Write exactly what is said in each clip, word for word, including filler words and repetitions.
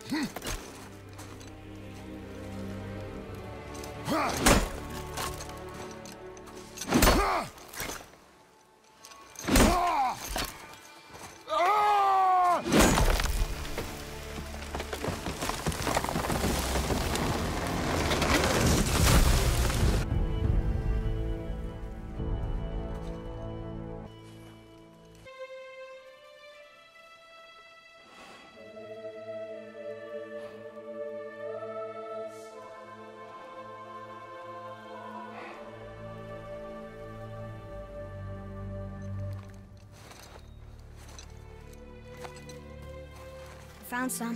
Found some.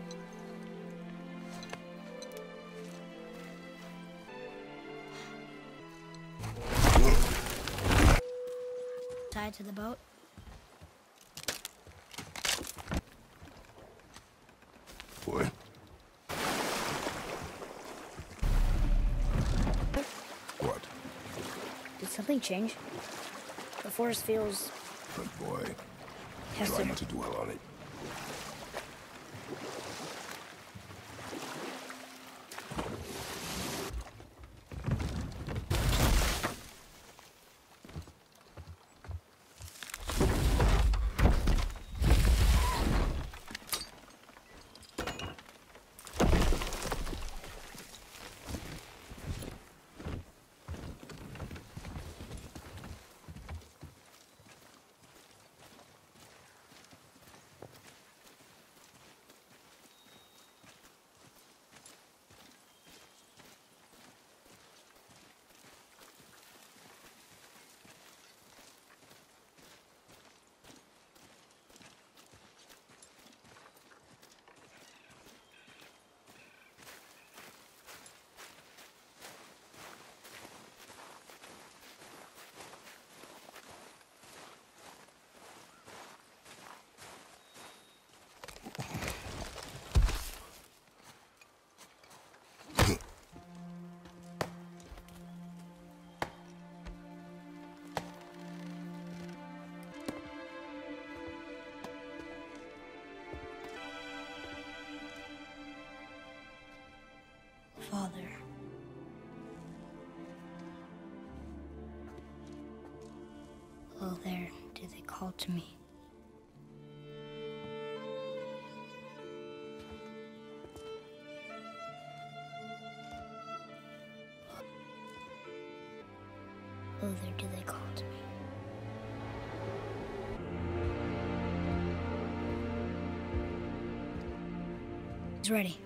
Tied to the boat. Boy. What? Did something change? The forest feels... Good boy. Has Try to... not to dwell on it. Father. Oh, there do they call to me. Oh, there do they call to me. He's ready.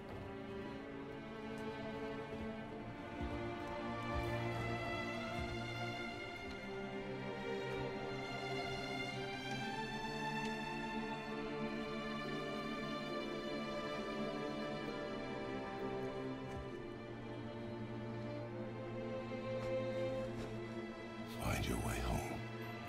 Find your way home.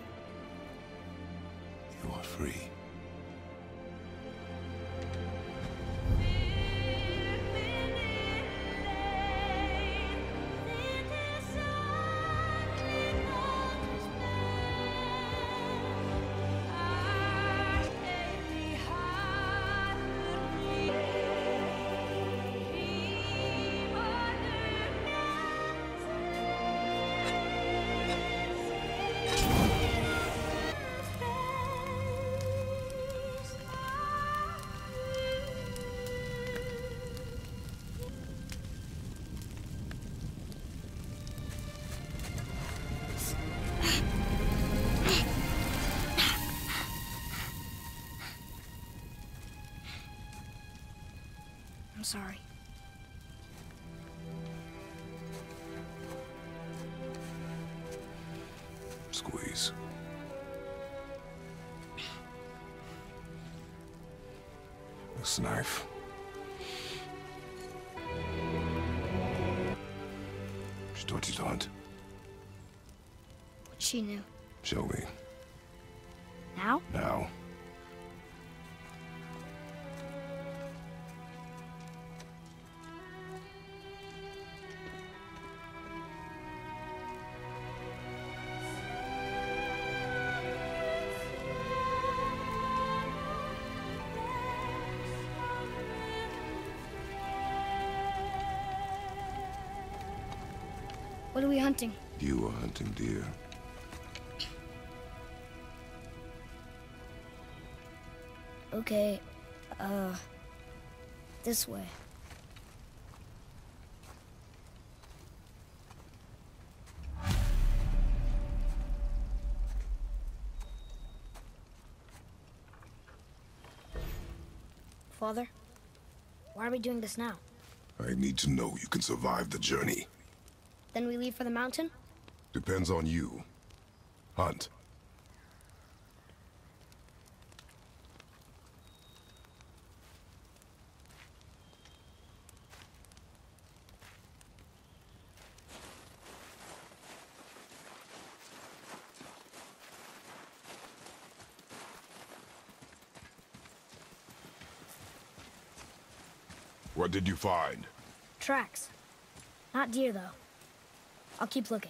You are free. I'm sorry. Squeeze. This knife. She taught you to hunt. She knew. Show me. Now? Now. What are we hunting? You are hunting deer. Okay, uh, this way. Father, why are we doing this now? I need to know you can survive the journey. Then we leave for the mountain? Depends on you. Hunt. What did you find? Tracks. Not deer, though. I'll keep looking.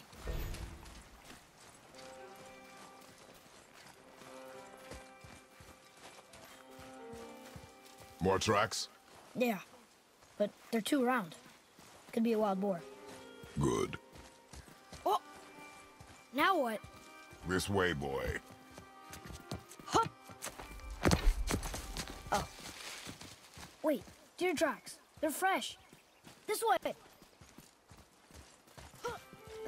More tracks? Yeah, but they're too round. Could be a wild boar. Good. Oh! Now what? This way, boy. Hup! Oh. Wait, deer tracks. They're fresh. This way! Huh.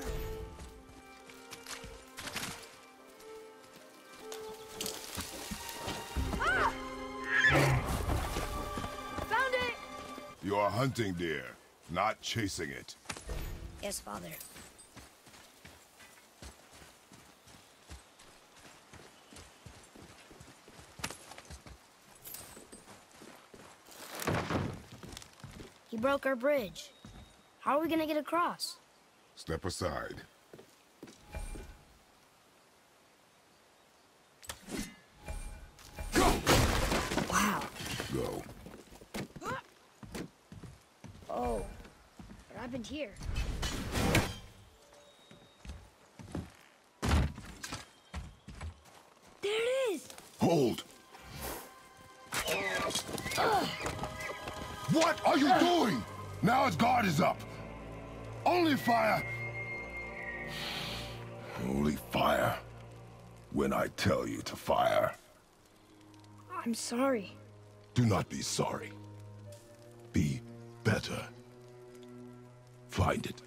Ah! Found it! You are hunting deer, not chasing it. Yes, Father. He broke our bridge. How are we gonna get across? Step aside. Wow. Go. Oh, what happened here? There it is! Hold! Ugh. What are you doing? Now its guard is up. Only fire. Only fire. When I tell you to fire. I'm sorry. Do not be sorry. Be better. Find it.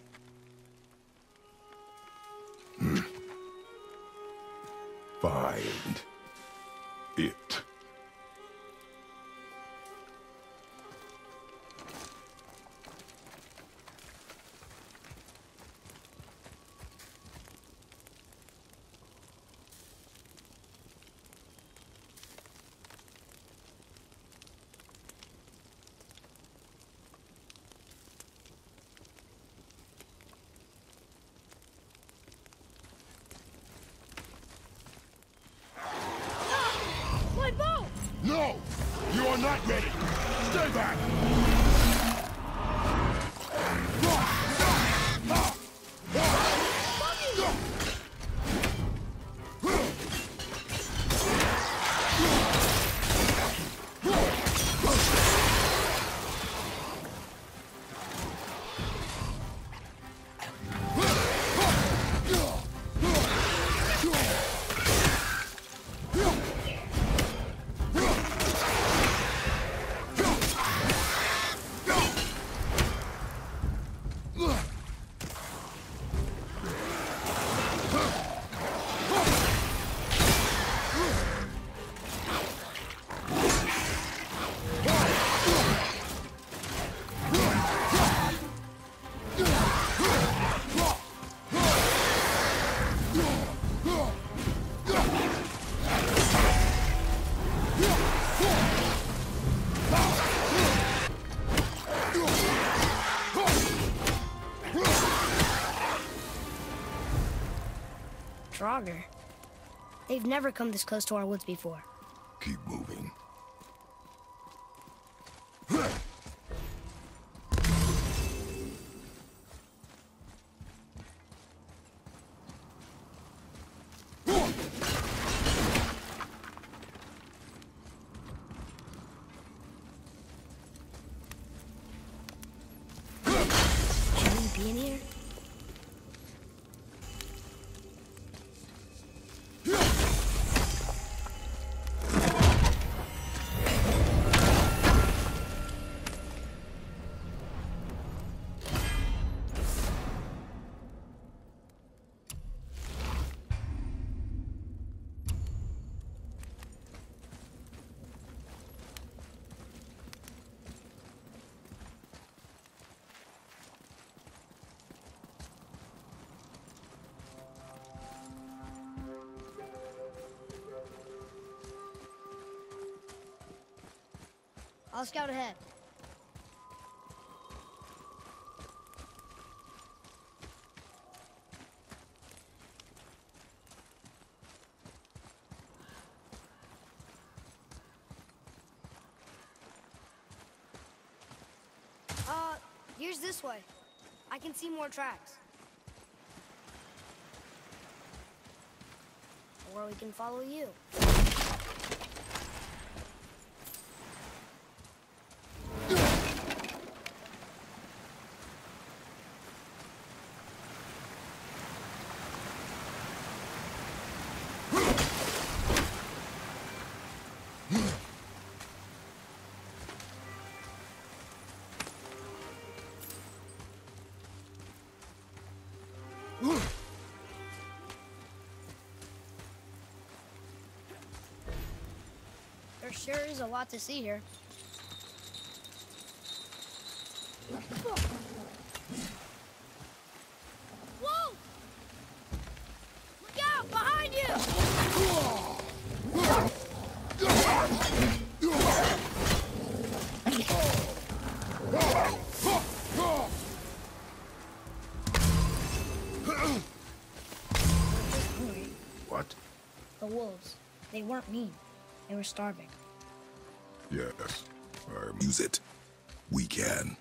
Hmm. Find it. My bow! No! You are not ready! Stay back! Draugr. They've never come this close to our woods before. Keep moving. Can we be in here? I'll scout ahead. Uh, here's this way. I can see more tracks. Or we can follow you. There sure is a lot to see here. Whoa! Look out! Behind you! What? The wolves. They weren't mean. They were starving. Yes. I'm... Use it. We can.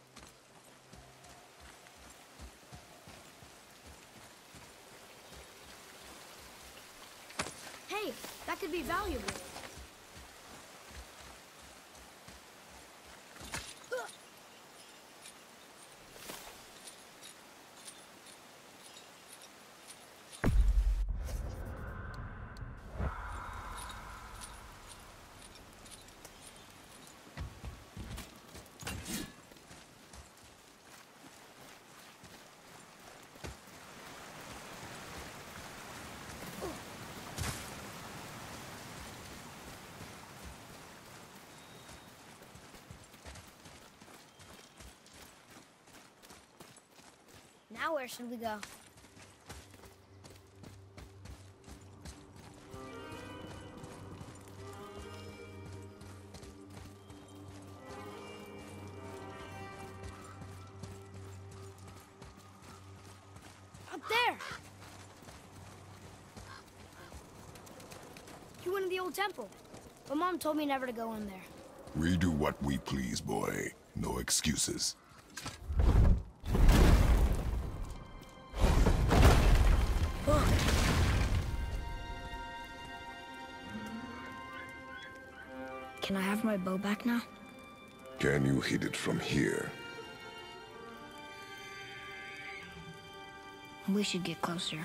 Hey, that could be valuable. Now where should we go? Up there! You went to the old temple, but Mom told me never to go in there. We do what we please, boy. No excuses. Can I have my bow back now? Can you hit it from here? We should get closer.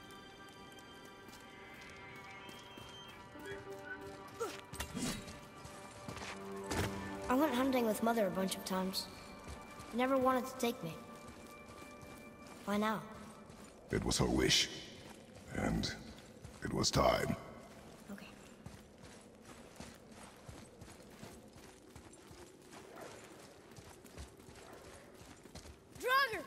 I went hunting with Mother a bunch of times. She never wanted to take me. Why now? It was her wish. And it was time. Okay. Draugr!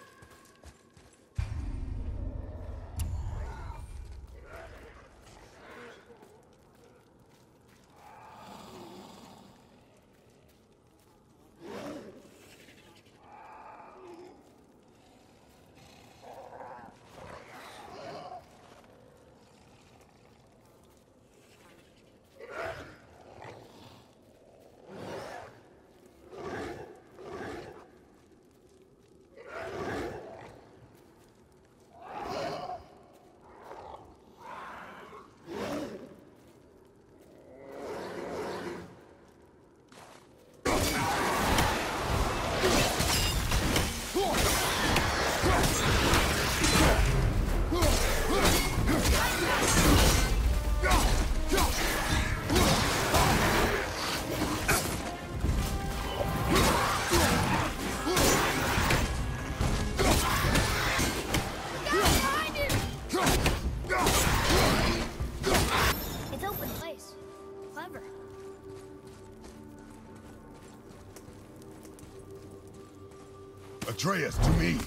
Atreus, to me.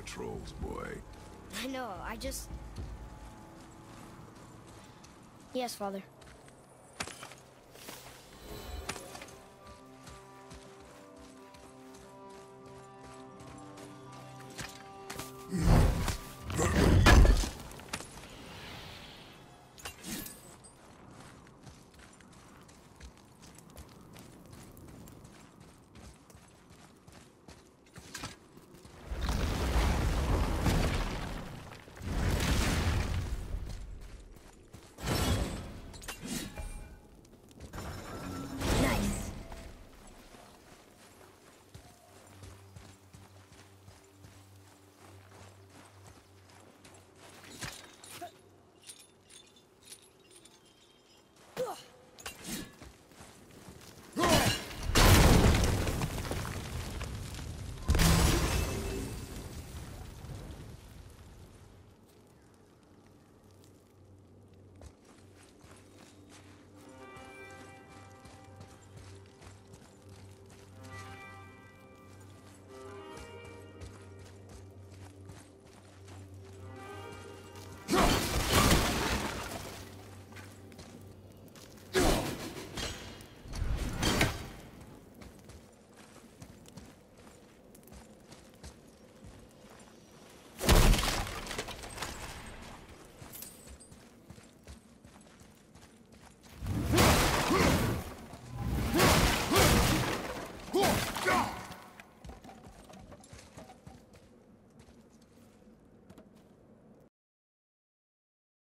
trolls, boy. I know, I just... Yes, Father.